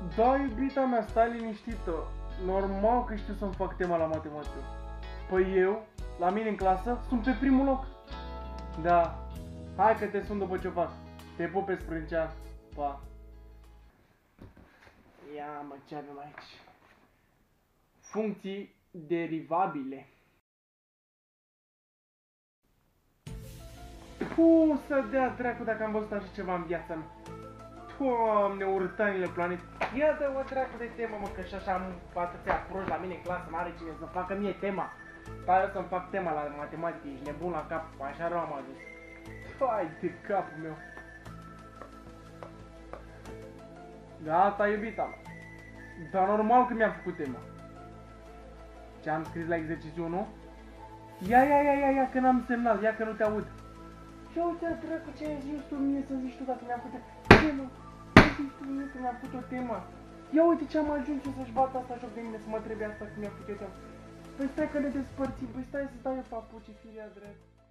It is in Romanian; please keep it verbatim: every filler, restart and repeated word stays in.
Da, iubita mea, stai liniștită. Normal că știu să-mi fac tema la matematică. Păi eu, la mine în clasă, sunt pe primul loc. Da. Hai că te sun după ce fac. Te pup pe sprâncea. Pa. Ia mă, ce avem aici? Funcții derivabile. Puh, să dea dracu dacă am văzut așa ceva în viața mea. Doamne, urtanile planet. Ia dă-o dracu de temă, mă, că și așa am atâția proști la mine în clasă, n-are cine să facă mie tema. Stai eu să-mi fac tema la matematică, ești nebun la cap, așa rău am adus. Hai de capul meu. Gata, iubita mea. Dar normal că mi-am făcut tema. Ce am scris la exercițiu unu? Ia, ia, ia, ia, ia, că n-am semnal, ia că nu te aud. Ia uite, dracu, ce ai zis tu mie să zici tu dacă mi-am făcut temă. Ce zici tu mie că mi-am făcut o temă? Ia uite ce am ajuns eu să-și bată asta joc de mine, să mă trebuie asta că mi-am făcut eu temă. Păi stai că ne despărțim, păi stai să dau eu papuci, filia drept.